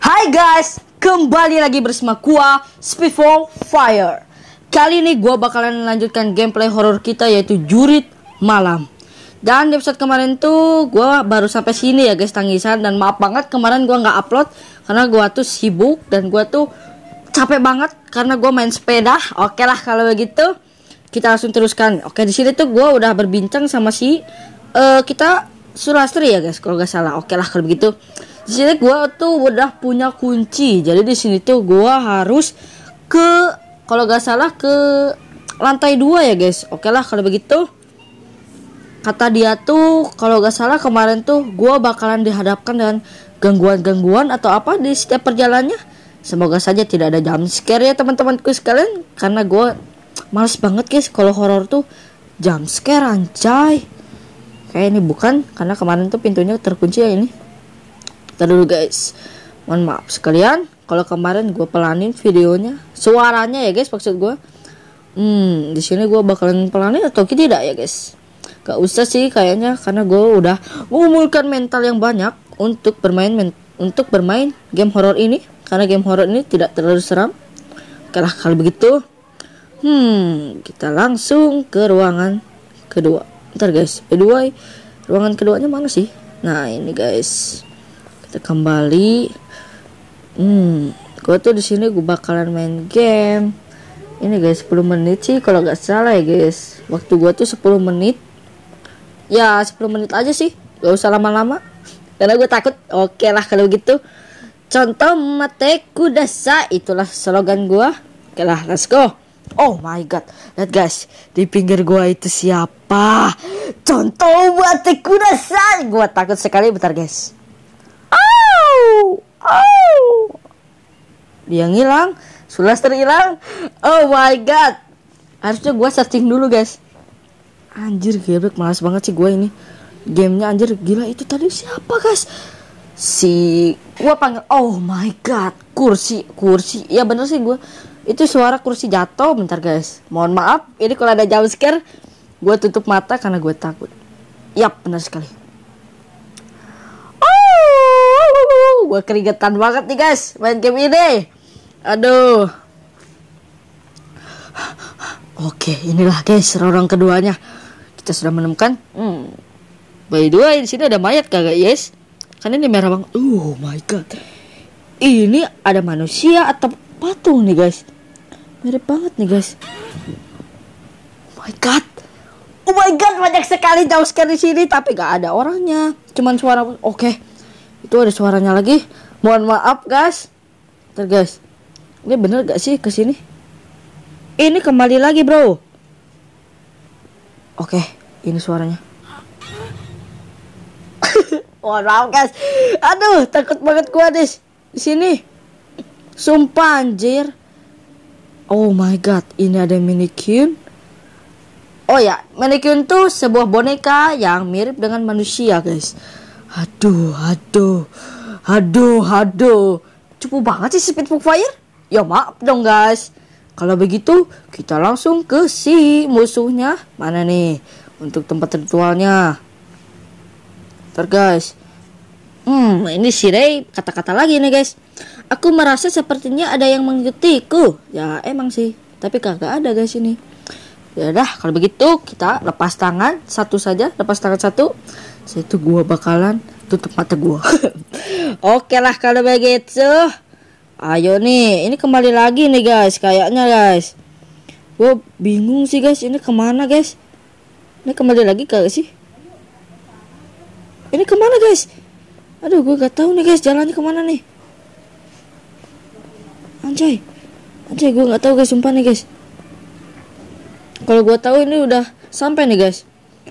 Hai guys, kembali lagi bersama gua Speedfall Fire. Kali ini gua bakalan melanjutkan gameplay horror kita, yaitu Jurit Malam. Dan di episode kemarin tuh gua baru sampai sini ya guys, tangisan. Dan maaf banget kemarin gua nggak upload karena gua tuh sibuk dan gua tuh capek banget karena gua main sepeda. Oke lah kalau begitu kita langsung teruskan. Oke, di sini tuh gua udah berbincang sama si kita Sulastri ya guys kalau nggak salah. Oke lah kalau begitu. Di sini gua tuh udah punya kunci. Jadi di sini tuh gua harus ke, kalau nggak salah, ke lantai 2 ya guys. Oke lah kalau begitu. Kata dia tuh kalau nggak salah kemarin tuh gua bakalan dihadapkan dengan gangguan-gangguan atau apa di setiap perjalanannya. Semoga saja tidak ada jump scare ya teman-temanku sekalian, karena gua males banget guys kalau horor tuh jump scare anjay. Kayak ini bukan, karena kemarin tuh pintunya terkunci ya ini. Ntar dulu guys, mohon maaf sekalian kalau kemarin gue pelanin videonya, suaranya ya guys maksud gue. Di sini gue bakalan pelanin atau tidak ya guys? Gak usah sih kayaknya, karena gue udah mengumpulkan mental yang banyak untuk bermain game horor ini, karena game horor ini tidak terlalu seram. Oke lah kalau begitu, kita langsung ke ruangan kedua. Ntar guys, ruangan keduanya mana sih? Nah ini guys. Kita kembali. Gue tuh di sini gue bakalan main game. Ini guys 10 menit sih kalau nggak salah ya guys. Waktu gue tuh 10 menit. Ya 10 menit aja sih, gak usah lama-lama karena gue takut. Oke lah kalau gitu. Contoh mate kudasa, itulah slogan gue. Oke lah, let's go. Oh my god, lihat guys, di pinggir gua itu siapa? Contoh mate kudasa. Gua takut sekali, bentar guys. Dia ngilang, Sulastri hilang. Oh my god. Harusnya gua searching dulu guys. Anjir geblek, malas banget sih gua ini. Gamenya anjir gila. Itu tadi siapa guys? Si gua panggil. Oh my god, kursi. Ya bener sih gua. Itu suara kursi jatuh. Bentar guys, mohon maaf ini kalau ada jump scare. Gua tutup mata karena gue takut. Yap, benar sekali. Gue keringetan banget nih guys main game ini. Aduh. Oke, inilah guys ruang keduanya. Kita sudah menemukan. By the way, di sini ada mayat kagak guys? Kan ini merah banget. Oh my god. Ini ada manusia atau patung nih guys? Mirip banget nih guys. Oh my god. Oh my god, banyak sekali jump scare di sini tapi gak ada orangnya. Cuman suara. Oke. Itu ada suaranya lagi. Mohon maaf guys. Ntar guys, ini bener gak sih kesini? Ini kembali lagi bro. Oke, ini suaranya. Mohon maaf guys. Aduh, takut banget gua di sini. Sumpah anjir. Oh my god, ini ada mannequin. Oh ya, mannequin tuh sebuah boneka yang mirip dengan manusia guys. Aduh. Cukup banget sih Speedfall Fire. Ya maaf dong guys. Kalau begitu kita langsung ke si musuhnya. Mana nih untuk tempat ritualnya. Ntar guys. Ini si Ray kata-kata lagi nih guys. Aku merasa sepertinya ada yang mengikutiku. Ya emang sih, tapi kagak ada guys ini. Ya udah kalau begitu kita lepas tangan satu saja. Lepas tangan satu. Itu gua bakalan tutup mata gua. Oke lah kalau begitu. Ayo nih, ini kembali lagi nih guys, kayaknya guys. Gua bingung sih guys, ini kemana guys? Ini kembali lagi kagak sih? Ini kemana guys? Aduh, gua gak tahu nih guys, jalannya kemana nih? Anjay, gua gak tahu guys, sumpah nih guys. Kalau gua tahu ini udah sampai nih guys.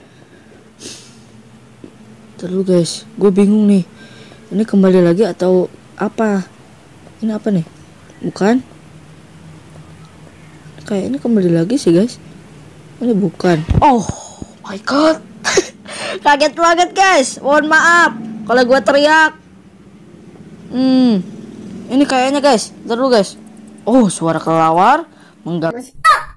Terus guys, gue bingung nih. Ini kembali lagi atau apa? Ini apa nih? Bukan? Kayak ini kembali lagi sih guys. Ini bukan. Oh my god. Kaget banget guys. Mohon maaf kalau gue teriak. Ini kayaknya guys. Terus guys. Oh, suara kelawar mengganggu.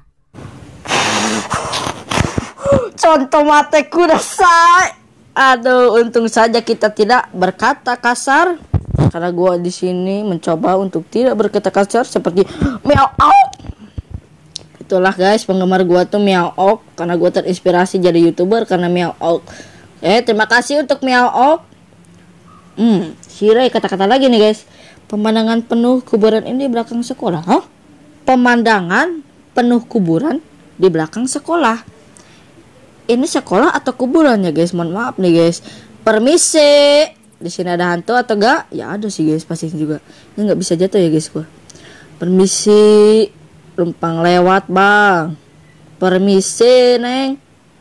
Contoh mate kudasai. Aduh, untung saja kita tidak berkata kasar. karena gue di sini mencoba untuk tidak berkata kasar seperti meow. Itulah guys, penggemar gue tuh meow, karena gue terinspirasi jadi YouTuber karena meow. Terima kasih untuk meow. Sirai kata-kata lagi nih guys. Pemandangan penuh kuburan ini di belakang sekolah. Pemandangan penuh kuburan di belakang sekolah. Ini sekolah atau kuburan ya guys? Mohon maaf nih guys. Permisi. Di sini ada hantu atau enggak? Ya ada sih guys, pasti juga. Ini nggak bisa jatuh ya guys gua. Permisi. Numpang lewat bang. Permisi neng.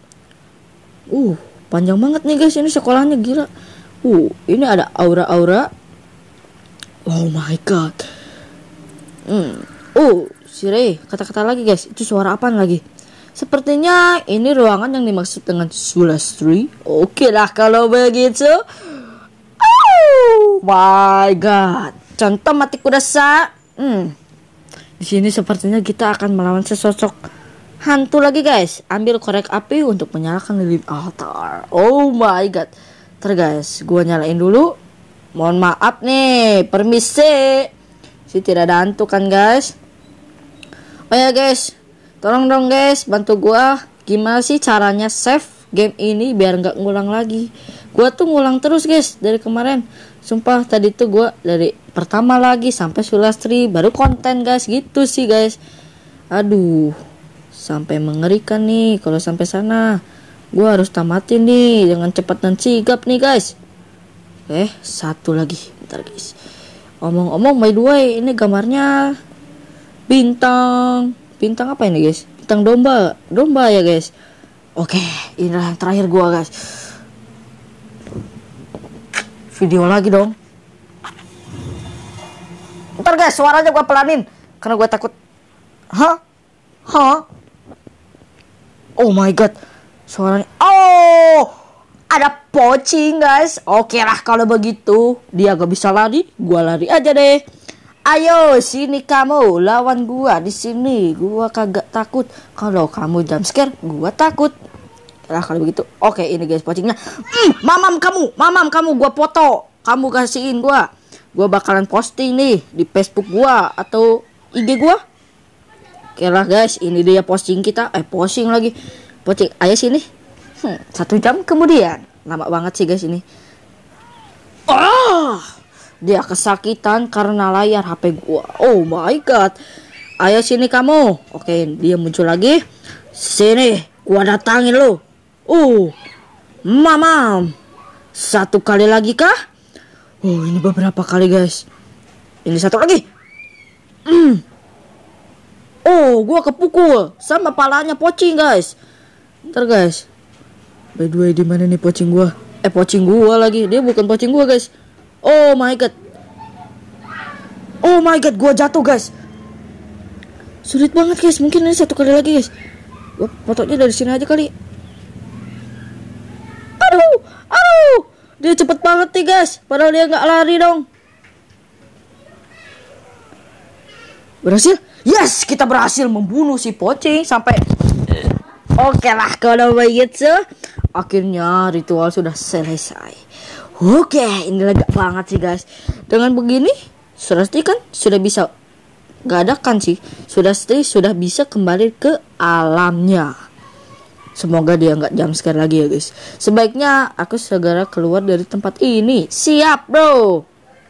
Panjang banget nih guys, ini sekolahnya gila. Ini ada aura-aura. Oh my god. Sire, kata-kata lagi guys. Itu suara apaan lagi? Sepertinya ini ruangan yang dimaksud dengan Sulastri. Oke lah kalau begitu. Oh my god. Contoh mati kudasa. Di sini sepertinya kita akan melawan sesosok hantu lagi guys. Ambil korek api untuk menyalakan lilin altar. Oh my god. Ntar guys, gua nyalain dulu. Mohon maaf nih, permisi. Tidak ada hantu kan guys. Oh ya guys, tolong dong guys, bantu gua. Gimana sih caranya save game ini biar nggak ngulang lagi? Gua tuh ngulang terus guys dari kemarin. Sumpah tadi tuh gua dari pertama lagi sampai Sulastri baru konten guys, gitu sih guys. Aduh, sampai mengerikan nih kalau sampai sana. Gua harus tamatin nih dengan cepat dan sigap nih guys. Satu lagi, bentar guys. Omong-omong by the way, ini gambarnya bintang apa ini guys? Bintang domba ya guys. Oke, inilah yang terakhir gua guys. Video lagi dong. Ntar guys, suaranya gua pelanin karena gua takut. Oh my god, suaranya. Ada pocing guys. Oke lah kalau begitu, dia gak bisa lari, gua lari aja deh. Ayo sini kamu lawan gua di sini. Gua kagak takut. Kalau kamu jump scare, gua takut. Lah kalau begitu. Oke, ini guys pocingnya. Mamam kamu gua foto. Kamu kasihin gua. Gua bakalan posting nih di Facebook gua atau IG gua. Oke lah guys, ini dia posting kita. Posting lagi. Pocing, ayo sini. 1 jam kemudian. Lama banget sih guys ini. Dia kesakitan karena layar HP gua. Oh my god. Ayo sini kamu. Oke, dia muncul lagi. Sini, gua datangin lo. Mamam. 1 kali lagi kah? Ini beberapa kali guys. Ini 1 lagi. Gua kepukul sama palanya pocing guys. Ntar guys. By the way, di mana nih pocing gua? Pocing gua lagi. Dia bukan pocing gua, guys. Oh my god. Gua jatuh, guys. Sulit banget, guys. Mungkin ini 1 kali lagi, guys. Gua fotonya dari sini aja kali. Aduh. Dia cepet banget nih, guys. Padahal dia nggak lari dong. Berhasil? Yes, kita berhasil membunuh si pocing sampai. Oke lah kalau begitu. Akhirnya ritual sudah selesai. Oke, ini lega banget sih guys. Dengan begini, Sulastri kan sudah bisa, gak ada kan sih, Sulastri sudah bisa kembali ke alamnya. Semoga dia nggak jumpscare lagi ya guys. Sebaiknya aku segera keluar dari tempat ini. Siap bro.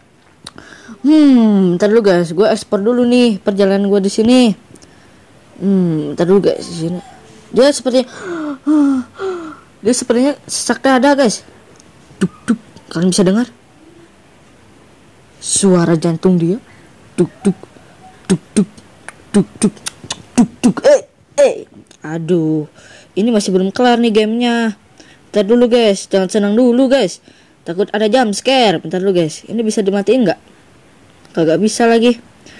Ntar dulu guys, gue ekspor dulu nih perjalanan gue di sini. Ntar dulu guys di sini. Dia sepertinya sesak dada guys. Duk. Kalian bisa dengar suara jantung dia. Duk. Aduh, ini masih belum kelar nih gamenya. Bentar dulu guys, jangan senang dulu guys. Takut ada jump scare. Bentar dulu guys, ini bisa dimatiin nggak? Kagak bisa lagi.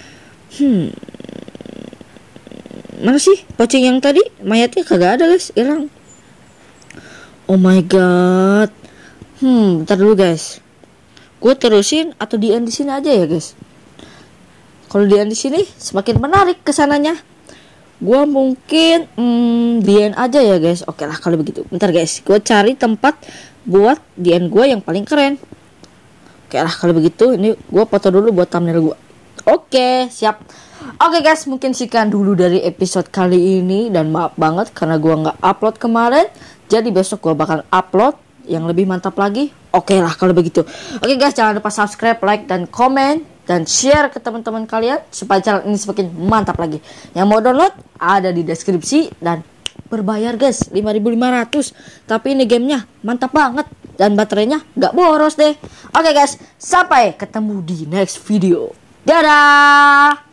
Mana sih pocing yang tadi? Mayatnya kagak ada guys, hilang. Oh my god. Bentar dulu guys. Gue terusin atau di end di sini aja ya guys. Kalau di end di sini semakin menarik kesananya. Gue mungkin di end aja ya guys. Oke lah kalau begitu. Bentar guys, gue cari tempat buat di end gue yang paling keren. Oke lah kalau begitu ini gue foto dulu buat thumbnail gue. Oke, siap. Oke guys, mungkin sekian dulu dari episode kali ini. Dan maaf banget karena gue gak upload kemarin. Jadi besok gue bakal upload yang lebih mantap lagi. Oke lah kalau begitu. Oke guys, jangan lupa subscribe, like, dan komen. Dan share ke teman-teman kalian supaya channel ini semakin mantap lagi. Yang mau download ada di deskripsi. Dan berbayar guys, 5.500. Tapi ini gamenya mantap banget. Dan baterainya gak boros deh. Oke guys, sampai ketemu di next video. Dadah.